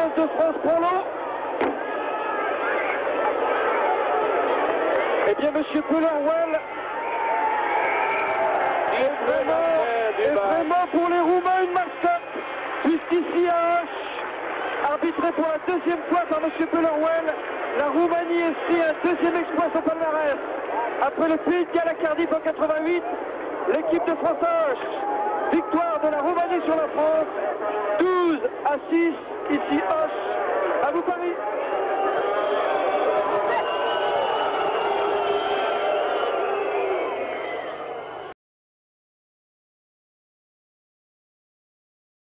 15 de France prend l'eau. Eh bien, monsieur Pellerwell est vraiment pour les Roumains une mascotte, puisqu'ici à Auch, arbitré pour la deuxième fois par monsieur Pellerwell, la Roumanie inscrit un deuxième exploit au palmarès. Après le Pays de Galles à Cardiff en 88, l'équipe de France à Auch, victoire de la Roumanie sur la France, 12-6, ici Auch, à vous Paris.